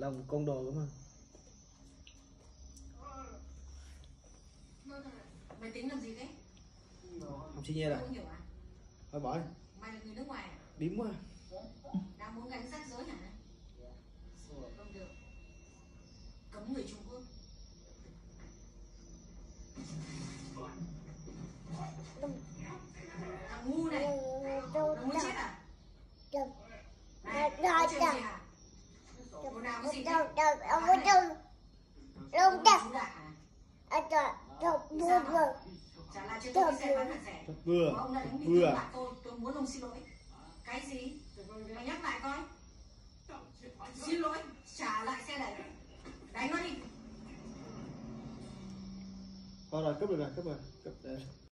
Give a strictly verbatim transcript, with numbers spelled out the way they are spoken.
lòng côn đồ cơ mà. Mày tính làm gì thế? Học sinh nhê à? Không hiểu à? Thôi bỏ đi. Mày là người nước ngoài à? Điếm quá. Đang muốn gánh rác rối hả? Không được. Cấm người Trung Quốc. Thằng ngu này. Nó muốn chết à? Này, có chuyện gì hả? Cô nào có gì thế? Ông có trông Lông chặt Chú Đạt hả? Anh trời Trông vừa vừa Chả là cho tôi cái xe bán hạt rẻ. Vừa. Ông đã đánh bị Vừa. thương bạn tôi, tôi muốn ông xin lỗi. Cái gì? Mày nhắc lại coi. Xin lỗi, trả lại xe này. Đánh nó đi. Thôi rồi, cúp được rồi, cúp rồi. Cúp rồi.